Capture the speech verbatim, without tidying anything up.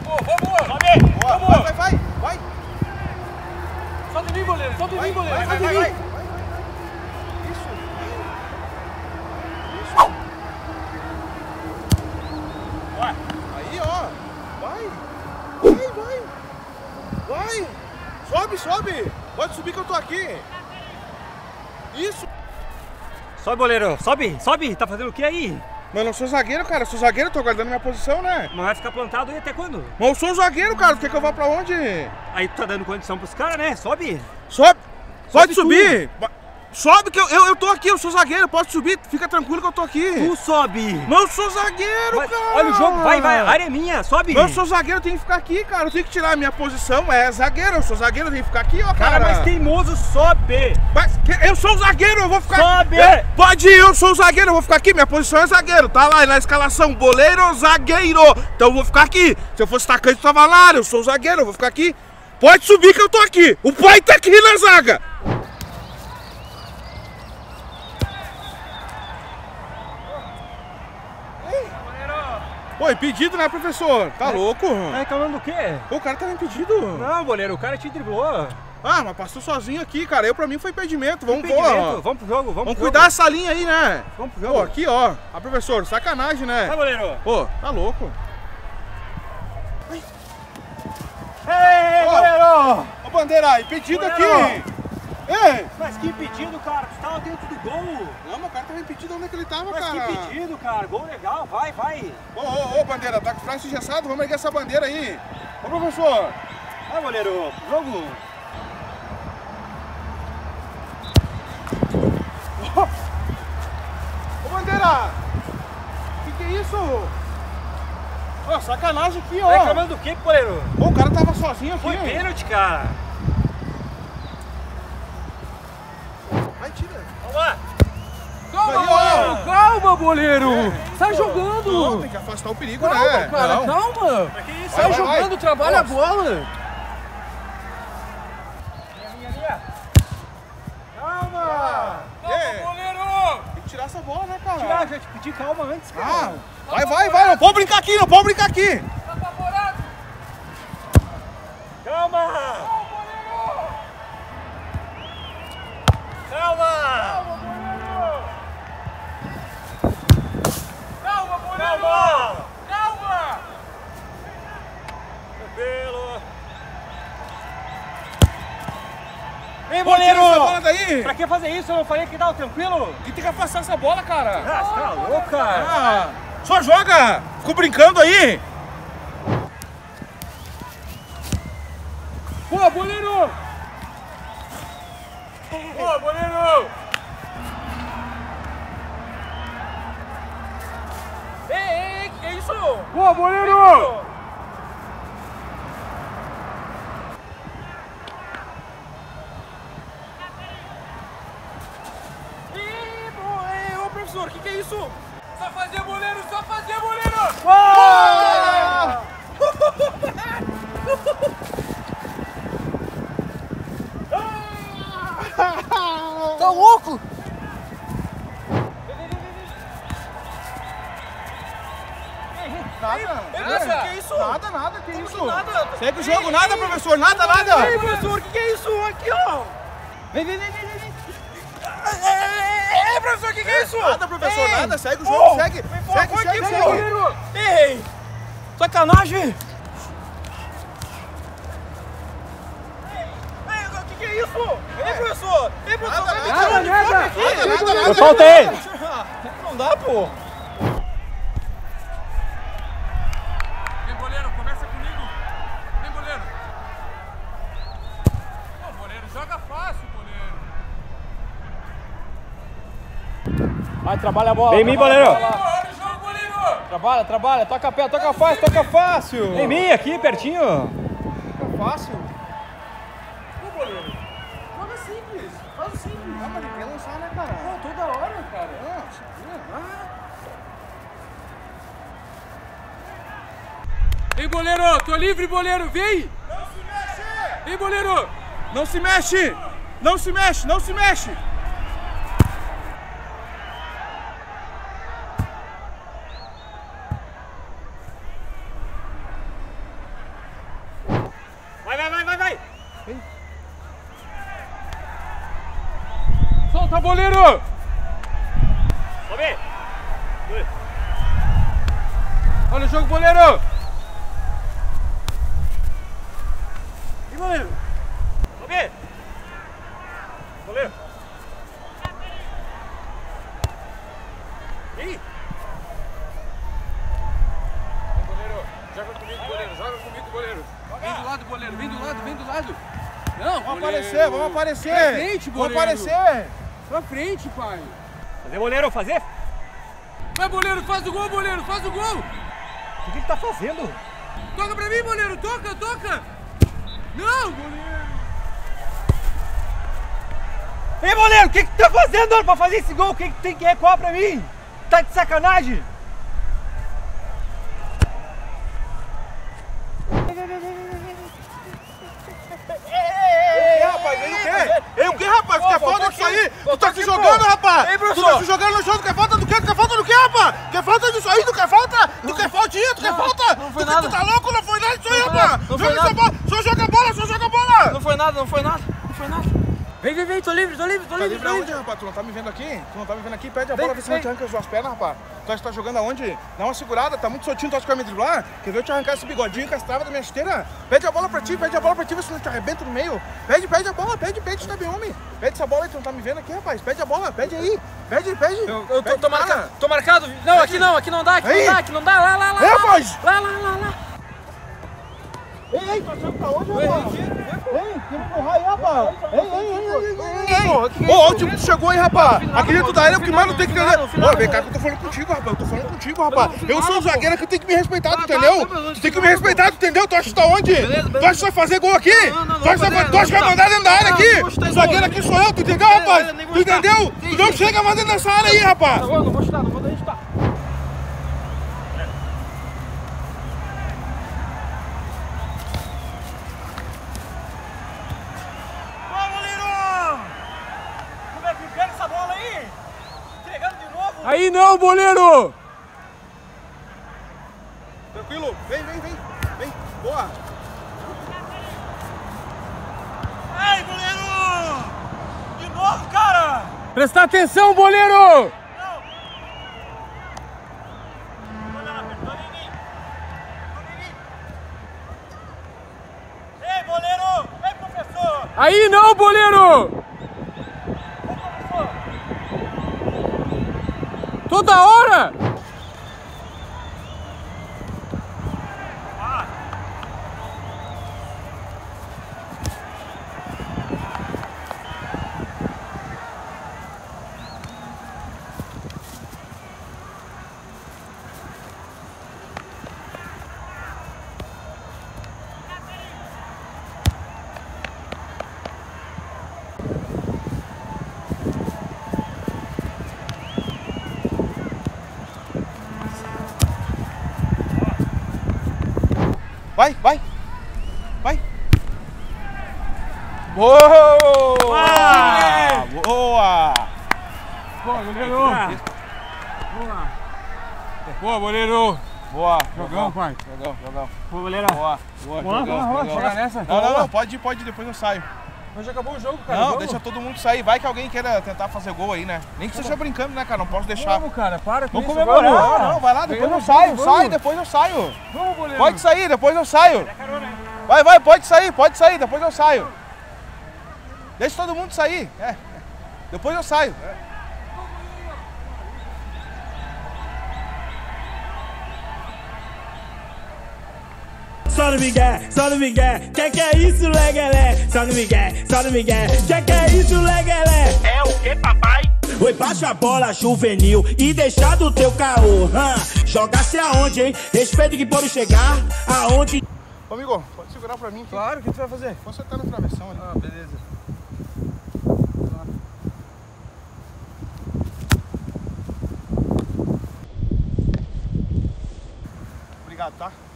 vamos! Sobe! Boa, Vamos! vai, vai, vai! Vai! Solta em mim, goleiro! Solta em mim, goleiro! Vai, vai, Solta em vai, mim! vai! Isso! Vai! Aí, ó! Vai! Vai, vai! Vai! Sobe, sobe! Pode subir que eu tô aqui! Isso! Sobe, goleiro! Sobe! Sobe! Tá fazendo o que aí? Mas eu não sou zagueiro, cara. Eu sou zagueiro, tô guardando minha posição, né? Não vai ficar plantado aí até quando? Mas eu sou zagueiro, cara. Tu quer que eu vá pra onde? Aí tu tá dando condição pros caras, né? Sobe! Sobe! Pode Sobe subir! Sobe que eu, eu, eu tô aqui, eu sou zagueiro, pode subir, fica tranquilo que eu tô aqui. Tu sobe! Mas eu sou zagueiro, Mas, cara! olha o jogo, vai, vai, a área é minha, sobe! Mas eu sou zagueiro, eu tenho que ficar aqui, cara. Eu tenho que tirar a minha posição, é zagueiro, eu sou zagueiro, eu tenho que ficar aqui, ó, cara. Cara, mas teimoso, sobe! Mas eu sou zagueiro, eu vou ficar Sobe! aqui. Pode ir, eu sou zagueiro, eu vou ficar aqui, minha posição é zagueiro, tá lá na escalação, goleiro, zagueiro. Então eu vou ficar aqui. Se eu fosse atacante, eu tava lá, eu sou zagueiro, eu vou ficar aqui. Pode subir que eu tô aqui. O pai tá aqui na zaga. Oi, impedido, né, professor? Tá louco? Tá reclamando do quê? Pô, o cara tava impedido. Não, goleiro, o cara te driblou. Ah, mas passou sozinho aqui, cara. Eu, pra mim, foi impedimento. Vamos, Impedimento. pô, Vamos pro jogo, vamos, vamos pro cuidar jogo. dessa linha aí, né? Vamos pro Pô, jogo. aqui, ó. Ah, professor, sacanagem, né? Vai, goleiro. Pô, tá louco. Ei, Ó. goleiro! Ô, Bandeira, impedido Goleiro. aqui. Ei! Mas que impedido, cara? Tu tava dentro do gol. Não, mas o cara tava impedido onde é que ele tava, Mas cara. que impedido, cara. Gol legal, vai, vai. Ô, ô, ô, Bandeira, tá com o braço engessado? Vamos erguer essa bandeira aí. Ô, professor. Vai, goleiro, jogo. Ô, Bandeira. Que que é isso? Ó, sacanagem aqui, ó. Tá reclamando do quê, goleiro? Ô, o cara tava sozinho aqui. Foi pênalti, cara. Vai, tira. Vamos lá. Calma, Aí, ó. goleiro! Calma, goleiro! Sai Não, jogando! tem que afastar o perigo, Calma, né? cara, Não. calma! Pra que isso? Sai Vai, vai, jogando, vai. trabalha a Nossa. bola! Linha, linha, linha. Calma! Ei, goleiro! tem que tirar essa bola, né, cara? Tirar, já te pedi calma antes, cara. Ah, vai, vai, vai, não pode brincar aqui, não pode brincar aqui! Tá apavorado! Calma! Calma! Calma, goleiro! Calma! Calma! Tranquilo. Ei, Pô, tira essa bola goleiro! daí! Pra que fazer isso? Eu não falei que tava tranquilo? Que tem que afastar essa bola, cara! Ah, você tá louco, cara? Ah, só joga! Ficou brincando aí! Pô, goleiro! Pô, goleiro! Ei, ei, que isso? Boa, goleiro! Ih, pô, ei, ô professor, o que, que é isso? Só fazer goleiro, só fazer goleiro! Ah! Tá louco? Nada, Ei, nada, professor, que isso? nada, nada, que Como isso? que nada? Segue o jogo, nada, professor, nada, nada! Ei, professor, o que, que é isso? Aqui, ó! Vem, vem, vem, vem, vem, vem! Ei, ei, professor, o que, que é isso? Nada, professor, Ei! nada, segue o jogo, Oh, segue, vem fora, segue, foi segue, aqui, segue. goleiro! Ei! Sacanagem! Ei, o que, que é isso? Ei, professor! Ei, professor, Nada, vai me nada, tirar o uniforme nada, aqui! nada, nada, nada. Eu faltei! Não dá, pô! Vem, goleiro, começa comigo! Vem, goleiro! Pô, goleiro, joga fácil, goleiro! Vai, trabalha a bola. Vem em mim, goleiro. Olha o jogo, goleiro! Trabalha, trabalha, toca pé, toca fácil, toca fácil. Vem em mim, aqui, pertinho. Toca fácil. Ô, goleiro, joga simples, faz o simples. Ah, mas ele quer lançar, né, cara? Pô, toda hora, cara. Ah, segura. Ei, goleiro, tô livre, goleiro, vem! Não se mexe! Vem, goleiro! Não se mexe! Não se mexe, não se mexe! Vem. Solta, goleiro! Sobe! Olha o jogo, goleiro! E goleiro? Sobe! Goleiro! E aí? Vem, goleiro! Joga comigo, goleiro! Joga comigo, goleiro! Vem do lado, goleiro! Vem do lado, vem do lado! Não, Vamos goleiro. aparecer, vamos aparecer! Pra frente, Vamos goleiro! aparecer! Pra frente, pai! Fazer goleiro, fazer? Vai, goleiro! Faz o gol, goleiro! Faz o gol! O que ele tá fazendo? Toca pra mim, goleiro! Toca, toca! Não, goleiro! Ei, goleiro, o que que tu tá fazendo pra fazer esse gol? O que que tem que recuar pra mim? Tá de sacanagem? Ei, rapaz, vem o quê? Ei, o quê, rapaz? Tu quer falta disso aí? Tu tá se jogando, rapaz? Ei, Tu professor. tá se jogando no chão, tu quer falta do quê? Tu quer falta do quê, rapaz? Quer falta disso aí? Tu quer falta? Tu quer faltinha? Tu quer falta? não foi Tu- nada. Tu tá louco? Não foi nada disso aí, Não foi rapaz! nada, não foi Joga essa nada. bola! Só joga bola, só joga bola! Não foi nada, não foi nada, não foi nada. Vem, vem, vem, tô livre, tô livre, tô Tá livre, livre tô aonde, livre. rapaz? Tu não tá me vendo aqui? Tu não tá me vendo aqui? Pede a Vem, bola, vê se não vem. te arranca as duas pernas, rapaz. Tu acha que tá jogando aonde? Dá uma segurada, tá muito soltinho, tu acha que vai me driblar? Quer ver eu te arrancar esse bigodinho com as travas da minha esteira? Pede a bola pra ti, pede a bola pra ti, vê se não te arrebenta no meio. Pede, pede a bola, pede, pede, tu tá bem homem. Pede essa bola aí, tu não tá me vendo aqui, rapaz. Pede a bola, pede aí. Pede, pede. Eu, eu tô, Pede, tô cara. marcado, tô marcado. Não, aqui não, aqui não dá, aqui Aí. não dá, aqui não dá. Lá, lá, lá. É, lá, rapaz. Lá, lá, lá, lá. Ei, ei, tu achando que tá onde, rapaz? Ei, que empurrar aí, rapaz. Ei, ei, ei, ei, ei, ei. Porra, que que é Ô, isso? ô, o time que chegou aí, rapaz. Aqui dentro da área, o que mais não tem que no entender. final, no final, Ô, vem cá no que eu tô falando contigo, rapaz. Eu tô falando contigo, rapaz. no Eu sou o final, zagueiro que tem que me respeitar, tu Tá, entendeu? tá, tá, Tu tem que me respeitar, tu entendeu? Tu acha que tá onde? Beleza, beleza. Tu acha que vai fazer gol aqui? Não, não, não Tu acha que vou vai- fazer, tu acha que vai não. mandar dentro da área Não, aqui? não vou chutar O esse zagueiro gol. aqui sou eu, tu entendeu, Beleza, rapaz? beleza, nem vou Tu chutar. entendeu? Sim, Tu não sim. chega mais dentro dessa área aí, rapaz. Tá bom, não vou chutar, não vou deixar chutar. Como é que pega essa bola aí? Entregando de novo? Aí não, goleiro! Tranquilo? Vem, vem, vem. Vem. Boa. Ai, goleiro! De novo, cara! Presta atenção, goleiro! Não! Olha lá, Toninho! Toninho! Ei, goleiro! Ei, professor! Aí não, goleiro! Ô, professor! Toda hora! Vai, vai. Vai. Boa! Boa! Boa, goleiro! Boa, goleiro! Boa! Jogão, pai. Jogão, jogão. Ô, goleiro! Boa, boa, Vamos lá, jogão, vamos lá, jogão. Jogar nessa? Não, não, não, pode ir, pode ir, depois eu saio. Mas já acabou o jogo, cara. Não, Vamos. deixa todo mundo sair. Vai que alguém queira tentar fazer gol aí, né? Nem que seja brincando, né, cara? Não posso deixar. Vamos, cara, para com Vamos isso. comemorar. Vamos. Não, não, vai lá, depois eu Vamos, saio. vamos. Sai, depois eu saio. Vamos, goleiro. Pode sair, depois eu saio. Vai, vai, pode sair, pode sair, depois eu saio. Deixa todo mundo sair. É. Depois eu saio. Só no Miguel, só no Miguel, que que é isso, legelé? Só no Miguel, só no Miguel, que que é isso, legelé? É o que, papai? Oi, baixa a bola juvenil e deixa do teu caô. Hã? Jogasse aonde, hein? Respeito que pode chegar aonde. Ô, amigo, pode segurar pra mim aqui. Claro, o que tu vai fazer? Você tá na travessão ali. Ah, beleza. Obrigado, tá?